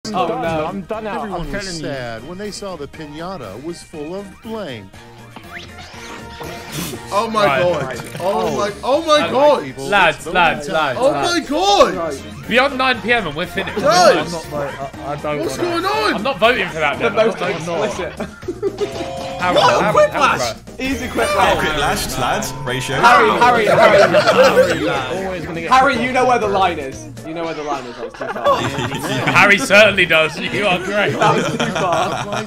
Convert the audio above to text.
Oh no, I'm done out. Everyone was sad when they saw the pinata was full of blank. Oh my god! Oh my god! Lads. Oh my god! Beyond 9 PM and we're finished. Guys! What's going on? I'm not voting for that. The Then. most explicit. Quick flash! Easy quick flash. Quick flash, lads. Ratio. Harry. Always gonna get Harry, you know where the line is. You know where the line is. That was too far. Harry certainly does. You are great. That was too far. my